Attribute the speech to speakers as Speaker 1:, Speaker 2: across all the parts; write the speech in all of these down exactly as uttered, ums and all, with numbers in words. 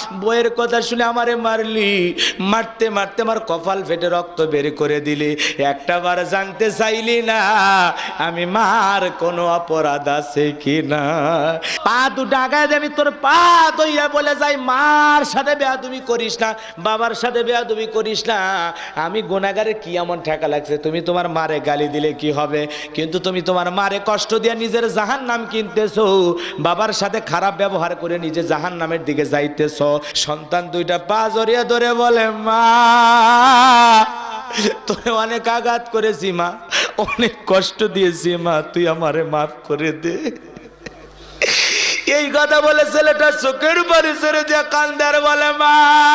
Speaker 1: বইয়ের কথা শুনে আমারে মারলি, মারতে মারতে আমার কপাল ফেটে রক্ত বের করে দিলি, একটা বার জানতে চাইলি না আমি মার কোনো অপরাধ আছে কিনা? পা দুটো আগায় দে, আমি তোর পা ধইয়া বলে যাই মার সাথে বেয়াদবি করিস না, বাবার সাথে বেয়াদবি করিস না। আমি গুনাহগারের কি এমন ঠেকা লাগছে? তুমি তোমার মারে গালি দিলে কি হবে, কিন্তু তুমি তোমার মারে কষ্ট দিয়ে নিজের জাহান্নাম কিনতেছো, বাবার সাথে খারাপ ব্যবহার করে নিজে জাহান্নামের দিকে যাইতেছো। সন্তান দুইটা পা জড়িয়ে ধরে বলে মা তোরে অনেক আঘাত করেছি মা, অনেক কষ্ট দিয়েছি মা, তুই আমারে মাফ করে দে। এই কথা বলে ছেলেটা চোখের পানি ছেড়ে দিয়ে কান্দে আর বলে মা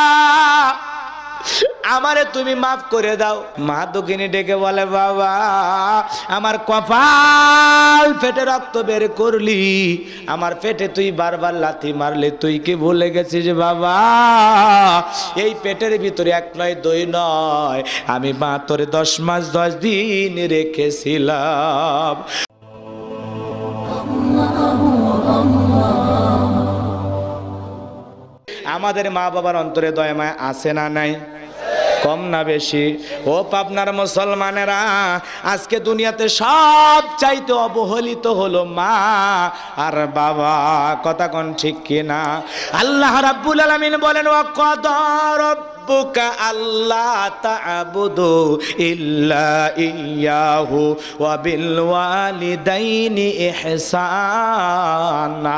Speaker 1: আমারে তুমি মাফ করে দাও। মা দক্ষিণী ডেকে বলে বাবা আমার কপাল ফেটে রক্ত বের করলি, আমার পেটে তুই বারবার লাথি মারলি, তুই কি ভুলে গেছিস বাবা এই পেটের ভিতরে এক নয় দুই নয় আমি মা তোরে দশ মাস দশ দিন রেখেছিলাম। আমাদের মা বাবার অন্তরে দয়া মায়া আছে না নাই? কম না বেশি? ও পাবনার মুসলমানেরা, আজকে দুনিয়াতে সব চাইতে অবহেলিত হলো মা আর বাবা। কথা কোন ঠিক কিনা? আল্লাহ রাব্বুল আলামিন বলেন ওয়া ক্বাদা রাব্বুকা আল্লা তা'বুদু ইল্লা ইয়্যাহু ওয়া বিল ওয়ালিদাইনি ইহসানা।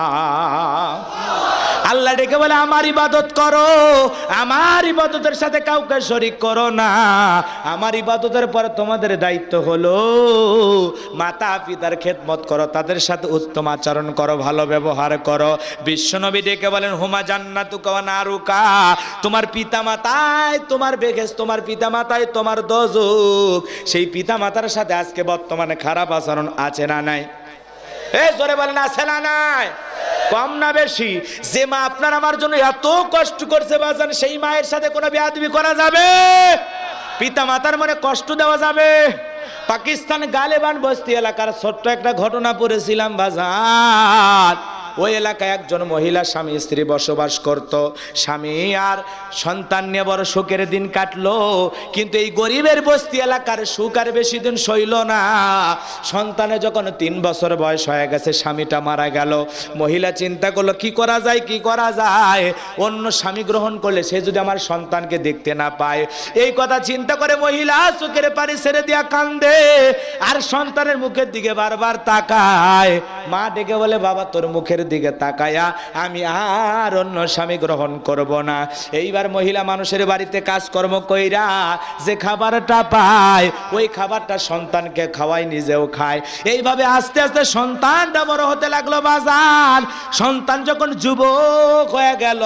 Speaker 1: আল্লাহ ডেকে বলে আমার ইবাদত করো, আমার ইবাদতের সাথে কাউকে শরীক করো না। আমার ইবাদতের পরে তোমাদের দায়িত্ব হলো মাতা পিতার খেদমত করো, তাদের সাথে উত্তম আচরণ করো, ভালো ব্যবহার করো। বিশ্বনবী ডেকে বলেন হুমা জান্নাতুকা ওয়া নারুকা, তোমার পিতা মাতায় তোমার বেহেশত, তোমার পিতা মাতায় তোমার দোজখ। সেই পিতা মাতার সাথে আজকে বর্তমানে খারাপ আচরণ আছে না নাই? এই জোরে বলেন আছে না নাই? কম না বেশি? যে মা আপনার আমার জন্য এত কষ্ট করছে বাজান, সেই মায়ের সাথে কোনো বেয়াদবি করা যাবে? পিতা মাতার মনে কষ্ট দেওয়া যাবে? পাকিস্তান গালেবান বস্তি এলাকার ছোট্ট একটা ঘটনা পড়েছিলাম বাজান। ওই এলাকায় একজন মহিলা স্বামী স্ত্রী বসবাস করত। স্বামী আর সন্তান নিয়ে বড় সুখের দিন কাটলো, কিন্তু এই গরিবের বস্তি এলাকার সুখ আর বেশি দিন সইল না। সন্তানে যখন তিন বছর বয়স হয়ে গেছে, স্বামীটা মারা গেল। মহিলা চিন্তা করলো কি করা যায়, কি করা যায়, অন্য স্বামী গ্রহণ করলে সে যদি আমার সন্তানকে দেখতে না পায়। এই কথা চিন্তা করে মহিলা চোখের পানি ছেড়ে দিয়া কান্দে আর সন্তানের মুখের দিকে বারবার তাকায়। মা ডেকে বলে বাবা তোর মুখের দিকে তাকায়া আমি আর অন্য স্বামী গ্রহণ করব না। এইবার মহিলা মানুষের বাড়িতে কাজকর্ম কইরা যে খাবারটা পায় ওই খাবারটা সন্তানকে খাওয়ায়, নিজেও খায়। এইভাবে আস্তে আস্তে সন্তানটা বড় হতে লাগলো বাজান। সন্তান যখন যুবক হয়ে গেল,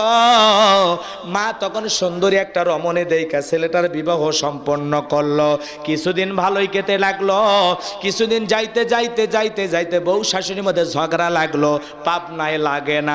Speaker 1: মা তখন সুন্দরী একটা রমণী দেখা ছেলেটার বিবাহ সম্পন্ন করলো। কিছুদিন ভালোই কেটে লাগলো। কিছুদিন যাইতে যাইতে যাইতে যাইতে বউ শাশুড়ির মধ্যে ঝগড়া লাগলো। পাপ নাই লাগে না?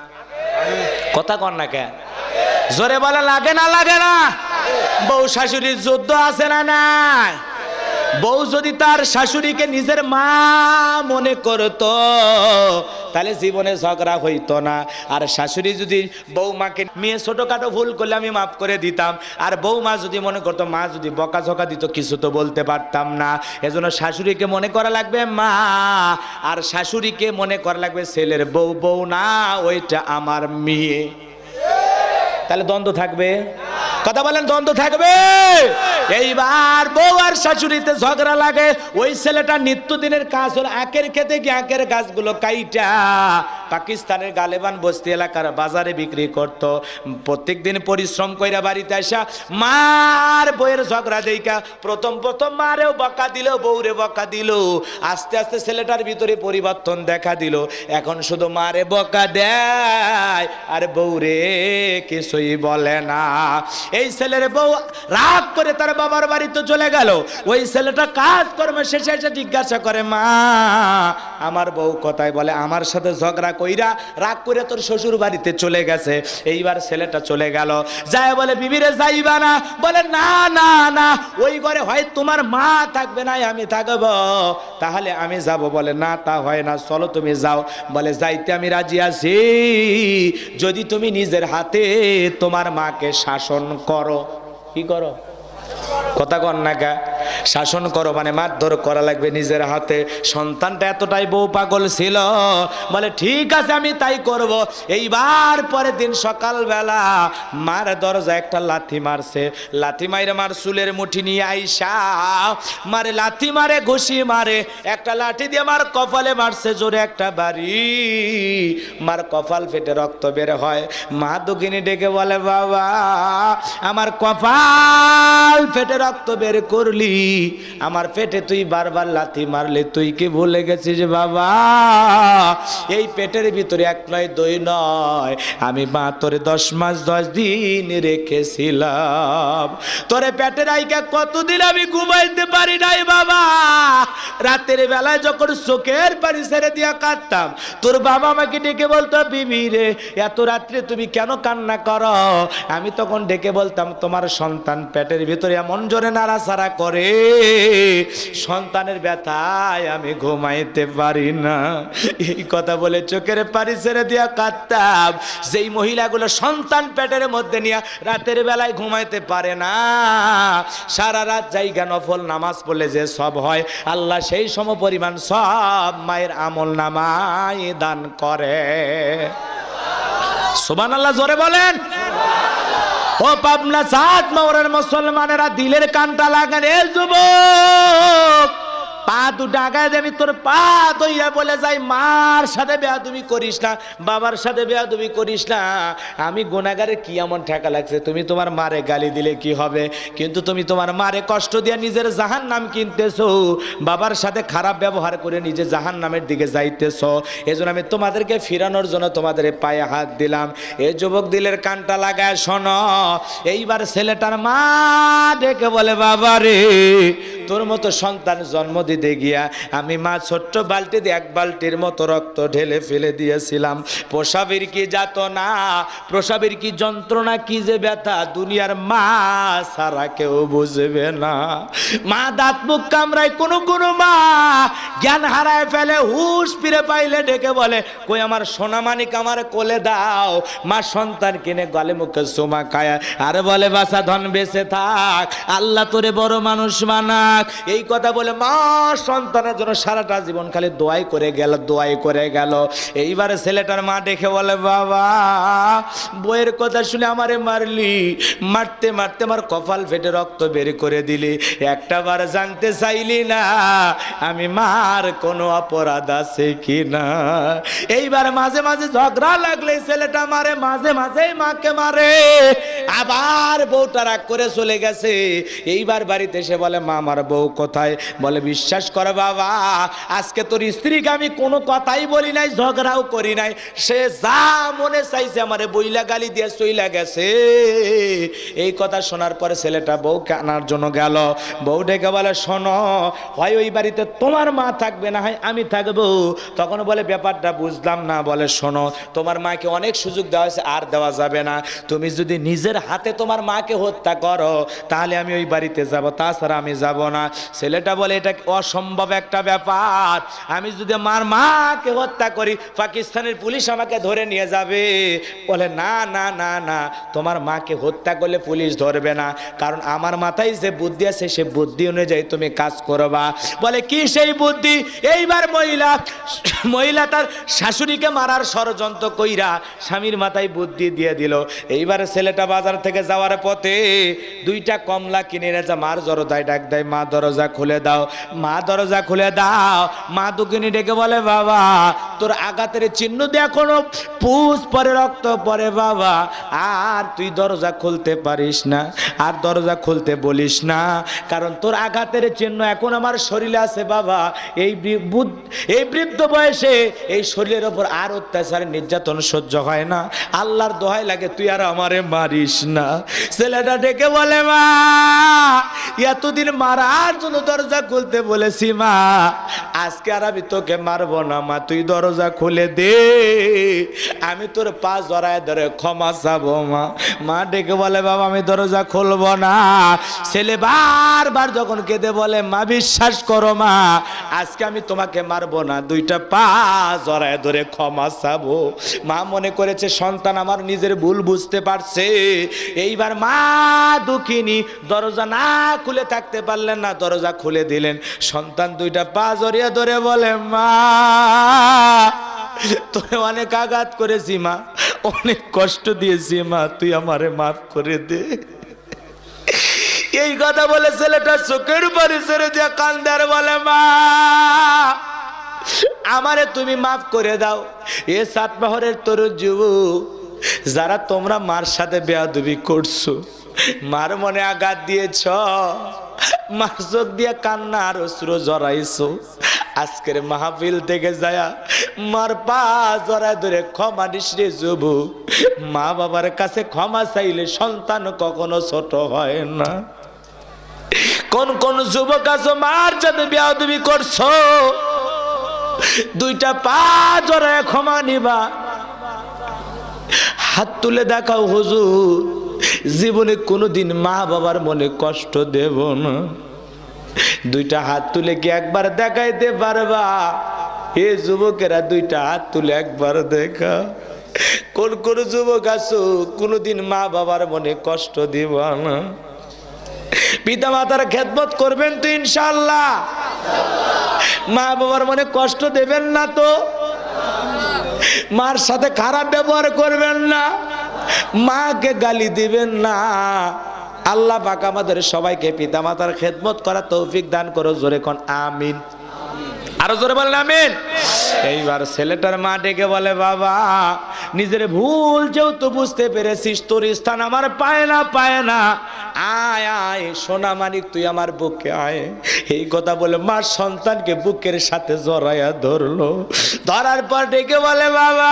Speaker 1: কথা কন না কে? জোরে বলে লাগে না লাগে না? বউ শাশুড়ির যুদ্ধ আছে না নাই? বউ যদি তার শাশুড়িকে নিজের মা মনে করতো তাহলে জীবনে ঝগড়া হইতো না। আর শাশুড়ি যদি বৌমাকে মেয়ে ছোটখাটো ভুল করলে আমি মাফ করে দিতাম, আর বৌমা যদি মনে করতো, মা যদি বকাঝকা দিত কিছু তো বলতে পারতাম না। এজন্য শাশুড়িকে মনে করা লাগবে মা, আর শাশুড়িকে মনে করা লাগবে ছেলের বউ। বউ না, ওইটা আমার মেয়ে। তাহলে দ্বন্দ্ব থাকবে? কথা বলেন, দ্বন্দ্ব থাকবে? এইবার বউ আর শাশুড়িতে ঝগড়া লাগে। ওই ছেলেটা নিত্যদিনের কাজ হলো আখের খেতে গিয়ে আখের গাছগুলো কাইটা পাকিস্তানের গালেবান বস্তি এলাকার বাজারে বিক্রি করত। প্রত্যেক দিন পরিশ্রম কইরা বাড়িতে আসা মার বউয়ের ঝগড়া দেইকা প্রথম প্রথম মারেও বকা দিল, বউরে বকা দিল। আস্তে আস্তে ছেলেটার ভিতরে পরিবর্তন দেখা দিল। এখন শুধু মারে বকা দেয় আর বউরে কিছুই বলে না। এই ছেলের বউ রাগ করে তার বাবার বাড়িতে চলে গেল। ওই ছেলেটা কাজ কর্ম শেষে এসে জিজ্ঞাসা করে মা আমার বউ কোথায়? বলে আমার সাথে ঝগড়া কইরা রাগ করে তোর শ্বশুর বাড়িতে চলে গেছে। এইবার ছেলেটা চলে গেল, যায় বলে বিবিরে যাইবা না? বলে না না না, ওই ঘরে হয় তোমার মা থাকবে না আমি থাকব, তাহলে আমি যাব। বলে না তা হয় না, চলো তুমি যাও। বলে যাইতে আমি রাজি আছি যদি তুমি নিজের হাতে তোমার মাকে শাসন করো। কি করো? কথা কন না কা? শাসন করো মানে মারধর করা লাগবে নিজের হাতে। সন্তানটা এতটাই বউ পাগল ছিল, বলে ঠিক আছে আমি তাই করব। এইবার পরের দিন সকালবেলা মার দরজা একটা লাথি মারছে, লাথি মাইরে মার চুলের মুঠি নিয়ে আইসা মারে, লাথি মারে ঘুষি মারে, একটা লাঠি দিয়ে মার কপালে মারছে জোরে একটা বাড়ি, মার কপাল ফেটে রক্ত বের হয়। মা দুঃখিনী ডেকে বলে বাবা আমার কপাল ফেটে রক্ত বের করলি, আমার পেটে তুই বারবার লাথি মারলে, তুই কি ভুলে গেছিস বাবা এই পেটের ভিতরে এক নয় দুই নয় আমি মা তোরে দশ মাস দশ দিন রেখেছিলাম, তোরে পেটে রাইকা কতদিন আমি ঘুমাইতে পারি নাই বাবা, রাতের বেলায় যখন চোখের পানি ছেড়ে দিয়া কাঁদতাম তোর বাবা আমাকে ডেকে বলতো বিবি রে এত রাত্রে তুমি কেন কান্না করো, আমি তখন ডেকে বলতাম তোমার সন্তান পেটের ভিতরে এমন জোরে নাড়াচাড়া করে সন্তানের ব্যথায় আমি ঘুমাইতে পারি না। এই কথা বলে চোখের পানি ছেড়ে দিয়া কাঁদতাম। যেই মহিলাগুলো সন্তান পেটের মধ্যে নিয়ে রাতের বেলায় ঘুমাইতে পারে না, সারা রাত জায়গা নফল নামাজ পড়লে যে সব হয় আল্লাহ সেই সম পরিমাণ সব মায়ের আমল নামায় দান করে। সুবহানাল্লাহ জোরে বলেন। ও পাবনা সাত মাওরের মুসলমানেরা দিলের কানটা লাগান, এ যুবক পা দুটো আগায় দেবি তোর পা দইয়া বলে যাই মার সাথে বেয়াদবি করিস না, বাবার সাথে বেয়াদবি করিস না। আমি গুনাহগারের কি এমন ঠেকা লাগছে, তুমি তোমার মারে গালি দিলে কি হবে, কিন্তু তুমি তোমার মারে কষ্ট দিয়ে নিজের জাহান্নাম কিনতেছো, বাবার সাথে খারাপ ব্যবহার করে নিজে জাহান্নামের দিকে যাইতেছো। এজন্য আমি তোমাদেরকে ফিরানোর জন্য তোমাদের পায়ে হাত দিলাম। এ যুবক দিলের কানটা লাগায় শোনো। এইবার ছেলেটার মা ডেকে বলে বাবা রে তোর মতো সন্তান জন্ম দিতে গিয়া আমি মা ছোট্ট বালতি দিয়ে এক বালতির মতো রক্ত ঢেলে ফেলে দিয়েছিলাম। প্রসবের কি যাতনা, প্রসবের কি যন্ত্রণা, কি যে ব্যথা দুনিয়ার মা সারা কেউ বুঝবে না। মা দাঁত মুখ কামড়ায়, কোনো কোনো মা জ্ঞান হারায় ফেলে, হুশ ফিরে পাইলে ডেকে বলে কই আমার সোনামানিক আমার কোলে দাও। মা সন্তান কিনে গলে মুখে চুমা খায় আর বলে বাসা ধন বেঁচে থাক, আল্লাহ তোরে বড় মানুষ বানাক। এই কথা বলে মা সন্তানের জন্য সারাটা জীবন খালি দোয়াই করে গেল, দোয়াই করে গেল। এইবারে ছেলেটার মা দেখে বলে বাবা বইয়ের কথা শুনে আমারে মারলি, মারতে মারতে আমার কপাল ফেটে রক্ত বের করে দিলি, একটা বার জানতে চাইলি না আমি মার কোনো অপরাধ আছে কি না। এইবার মাঝে মাঝে ঝগড়া লাগলে ছেলেটা মারে, মাঝে মাঝে মাকে মারে, আবার বউটা রাগ করে চলে গেছে। এইবার বাড়িতে এসে বলে মা আমার বউ কোথায়? বলে বিশ্বাস করে বাবা আজকে তোর স্ত্রীকে আমি কোনো কথাই বলি নাই, ঝগড়াও করি নাই, সে যা মনে চাইছে আমারে বইলা গালি দিয়ে চইলা গেছে। এই কথা শোনার পরে ছেলেটা বউকে আনার জন্য গেল। বউ ডেকে বলে শোনো হয় ওই বাড়িতে তোমার মা থাকবে না হয় আমি থাকবো। তখন বলে ব্যাপারটা বুঝলাম না। বলে শোনো তোমার মাকে অনেক সুযোগ দেওয়া হয়েছে, আর দেওয়া যাবে না, তুমি যদি নিজের হাতে তোমার মাকে হত্যা করো তাহলে আমি ওই বাড়িতে যাব, তাছাড়া আমি যাব না। ছেলেটা বলে এটা অসম্ভব একটা ব্যাপার, আমি যদি আমার মাকে হত্যা করি পাকিস্তানের পুলিশ আমাকে ধরে নিয়ে যাবে। বলে না না না না তোমার মাকে হত্যা করলে পুলিশ ধরবে না, কারণ আমার মাথায় যে বুদ্ধি আছে সে বুদ্ধি অনুযায়ী তুমি কাজ করবা। বলে কি সেই বুদ্ধি? এইবার মহিলা মহিলা তার শাশুড়িকে মারার ষড়যন্ত্র কইরা স্বামীর মাথায় বুদ্ধি দিয়ে দিল। এইবার ছেলেটা বাজার থেকে যাওয়ার পথে দুইটা কমলা কিনে এনেছে, মার দরজায় ডাক দেয় মা দরজা খুলে দাও, মা দরজা খুলে দাও। মা দুকিনি ডেকে বলে বাবা তোর আঘাতের চিহ্ন দিয়ে এখনো পুষ পরে রক্ত পরে বাবা, আর তুই দরজা খুলতে পারিস না, আর দরজা খুলতে বলিস না, কারণ তোর আঘাতের চিহ্ন এখন আমার শরীরে আছে বাবা। এই এই বৃদ্ধ বয়সে এই শরীরের ওপর আর অত্যাচার নির্যাতন সহ্য হয় না, আল্লাহর দোহাই লাগে তুই আর আমারে মারিস মারিস না। ছেলেটা ডেকে বলে মা এতদিন মারার জন্য দরজা খুলতে বলেছি মা, আজকে আর আমি তোকে মারবো না মা, তুই দরজা খুলে দে, আমি তোর পা জড়ায় ধরে ক্ষমা চাবো মা। মা ডেকে বলে বাবা আমি দরজা খুলবো না। ছেলে বারবার যখন কেঁদে বলে মা বিশ্বাস করো মা, আজকে আমি তোমাকে মারবো না, দুইটা পা জড়ায় ধরে ক্ষমা চাবো। মা মনে করেছে সন্তান আমার নিজের ভুল বুঝতে পারছে। এইবার মা দুঃখিনী দরজা না খুলে থাকতে পারলেন না, দরজা খুলে দিলেন। সন্তান দুইটা পা জড়িয়ে ধরে বলে মা তোরে অনেক আঘাত করেছি মা, অনেক কষ্ট দিয়েছি মা, তুই আমারে মাফ করে দে। এই কথা বলে ছেলেটা চোখের পানি ছেড়ে দিয়ে কান্দে আর বলে মা আমারে তুমি মাফ করে দাও। এ সাতবাহরের তরুণ যুবক যারা তোমরা মার সাথে বেয়াদবি করছো, মার মনে আঘাত দিয়েছ, মার চোখ দিয়ে কান্না আর অশ্রু জড়াইছো, আজকের মাহফিল থেকে যায়া মার পা জড়ায় ধরে ক্ষমা নিস রে যুবক। মা বাবার কাছে ক্ষমা চাইলে সন্তান কখনো ছোট হয় না। কোন কোন যুবক আছো মার সাথে বেয়াদবি করছো, দুইটা পা জড়ায় ক্ষমা নিবা, হাত তুলে দেখাও হুজুর জীবনে কোনোদিন মা বাবার মনে কষ্ট দেব না। দুইটা হাত তুলে কি একবার দেখাইতে পারবা? এ যুবকেরা দুইটা হাত তুলে একবার দেখা। কোন কোন যুবক আছো কোনোদিন মা বাবার মনে কষ্ট দিব না? পিতা মাতার খেদমত করবেন তো ইনশাআল্লাহ? মা বাবার মনে কষ্ট দেবেন না তো? মার সাথে খারাপ ব্যবহার করবেন না, মাকে গালি দিবেন না। আল্লাহ পাক আমাদের সবাইকে পিতা মাতার খেদমত করা তৌফিক দান করো। জোরে কোন আমিন, আরো জোরে বলেন আমিন। এইবার ছেলেটার মা ডেকে বলে বাবা নিজের ভুল যেহেতু বুঝতে পেরেছিস, তোর স্থান আমার পায় না পায় না, আয় আয় সোনা মানিক তুই আমার বুকে আয়। এই কথা বলে মা সন্তানকে বুকের সাথে জড়াইয়া ধরলো। ধরার পর ডেকে বলে বাবা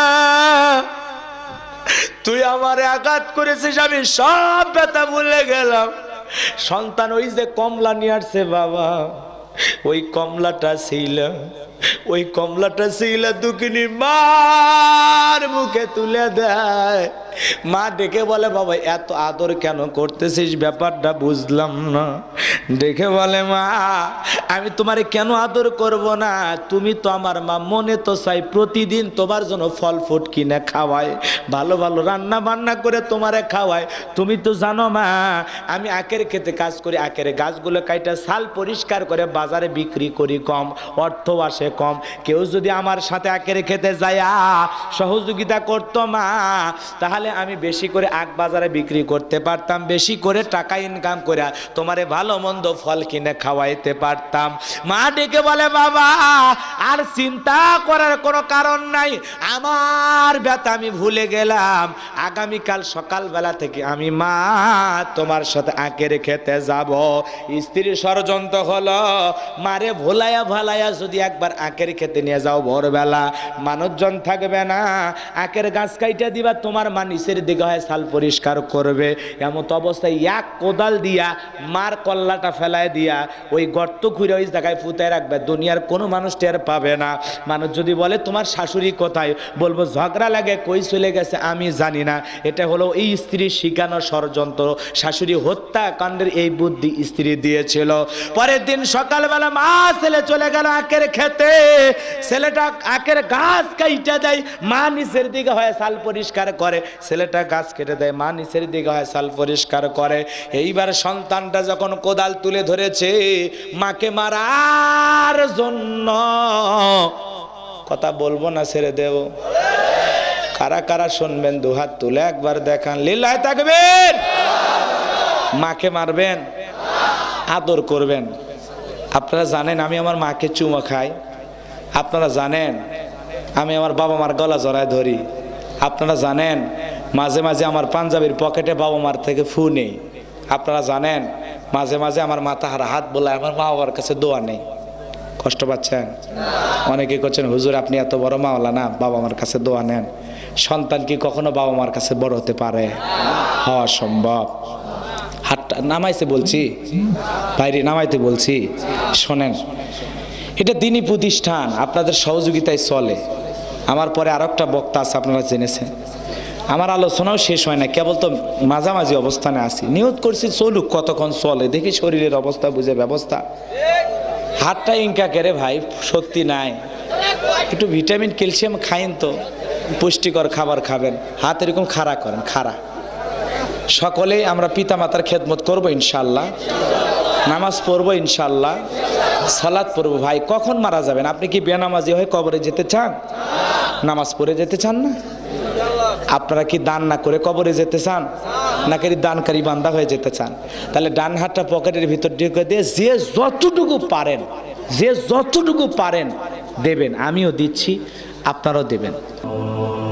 Speaker 1: তুই আমারে আঘাত করেছিস, আমি সব ব্যথা ভুলে গেলাম। সন্তান ওই যে কমলা নিয়ে আসছে বাবা, ওই কমলাটা ছিল, ওই কমলাটা ছিল দুঃখিনী মার মুখে তুলে দেয়। মা ডেকে বলে বাবা এত আদর কেন করতেছিস, ব্যাপারটা বুঝলাম না। ডেকে বলে মা আমি তোমারে কেন আদর করব না, তুমি তো আমার মা, মনে তো চাই প্রতিদিন তোমার জন্য ফল ফুট কিনে খাওয়াই, ভালো ভালো রান্না বান্না করে তোমারে খাওয়াই। তুমি তো জানো মা আমি আখের খেতে কাজ করি, আখের গাছগুলো কাইটা ছাল পরিষ্কার করে বাজারে বিক্রি করি, কম অর্থ আসে কম। কেউ যদি আমার সাথে আখের খেতে যায় সহযোগিতা করতো মা, তাহলে আমি বেশি করে আখ বাজারে বিক্রি করতে পারতাম, বেশি করে টাকা ইনকাম করে তোমারে ভালো মন্দ ফল কিনে খাওয়াইতে পারতাম। মা ডেকে বলে বাবা আর চিন্তা করার কোনো কারণ নাই, আমার ব্যথা আমি ভুলে গেলাম। আগামীকাল সকালবেলা থেকে আমি মা তোমার সাথে আখের খেতে যাব। স্ত্রীর ষড়যন্ত্র হলো মারে ভোলাইয়া ভালাইয়া যদি একবার আখের খেতে নিয়ে যাও, ভোরবেলা মানুষজন থাকবে না, আখের গাছ কাইটা দিবা, তোমার মা নিচের দিকে হয় ছাল পরিষ্কার করবে। এমন অবস্থায় এক কোদাল দিয়া মার কল্লাটা ফেলায় দিয়া ওই গর্ত খুঁড়ে ওই জায়গায় ফুটায় রাখবে, দুনিয়ার কোনো মানুষ টের পাবে না। মানুষ যদি বলে তোমার শাশুড়ি কোথায়, বলবো ঝগড়া লাগে কই চলে গেছে আমি জানি না। এটা হলো এই স্ত্রীর শিখানো ষড়যন্ত্র। শাশুড়ি হত্যাকাণ্ডের এই বুদ্ধি স্ত্রী দিয়েছিল। পরের দিন সকালবেলা মা ছেলে চলে গেল আখের খেতে, ছেলেটা আখের গাছ কাইটা দেয়, মা নিচের দিকে হয় ছাল পরিষ্কার করে, ছেলেটা গাছ কেটে দেয়, মা নিচের দিকে হয় ছাল পরিষ্কার করে। এইবার সন্তানটা যখন কোদাল তুলে ধরেছে মাকে মারার জন্য, কথা বলবো না ছেড়ে দেব, কারা কারা শুনবেন দুহাত তুলে একবার দেখান, লিল্লাহি তাকবীর। মাকে মারবেন, আদর করবেন। আপনারা জানেন আমি আমার মাকে চুমা খাই, আপনারা জানেন আমি আমার বাবা মার গলা জড়ায় ধরি, আপনারা জানেন মাঝে মাঝে আমার পাঞ্জাবির পকেটে বাবা মার থেকে ফু নেই, আপনারা জানেন মাঝে মাঝে আমার মাথা হারা হাত বোলায়, আমার মা বাবার কাছে দোয়া নেই। কষ্ট পাচ্ছেন? অনেকে করছেন হুজুর আপনি এত বড় মাওলা না, বাবা মার কাছে দোয়া নেন। সন্তান কি কখনো বাবা মার কাছে বড় হতে পারে? হওয়া সম্ভব। হাতটা নামাইতে বলছি, বাইরে নামাইতে বলছি। শোনেন, এটা দিনী প্রতিষ্ঠান, আপনাদের সহযোগিতায় চলে। আমার পরে আর একটা বক্তা আছে, আপনারা জেনেছেন। আমার আলোচনাও শেষ হয় না, কেবল তো মাঝামাঝি অবস্থানে আছি। নিয়ত করছি চলুক, কতক্ষণ চলে দেখি শরীরের অবস্থা বুঝে ব্যবস্থা। হাতটা ইনকা করে ভাই, সত্যি নাই। একটু ভিটামিন ক্যালসিয়াম খাইন তো, পুষ্টিকর খাবার খাবেন। হাত এরকম খাড়া করেন, খাড়া। সকলেই আমরা পিতা মাতার খেদমত করবো ইনশাল্লাহ, নামাজ পড়বো ইনশাল্লাহ, সালাত পড়বো। ভাই কখন মারা যাবেন? আপনি কি বেনামাজি হয়ে কবরে যেতে চান? নামাজ পড়ে যেতে চান না? আপনারা কি দান না করে কবরে যেতে চান, নাকি দানকারী বান্দা হয়ে যেতে চান? তাহলে ডান হাতটা পকেটের ভিতর ঢুকে দিয়ে যে যতটুকু পারেন, যে যতটুকু পারেন দেবেন। আমিও দিচ্ছি, আপনারাও দেবেন।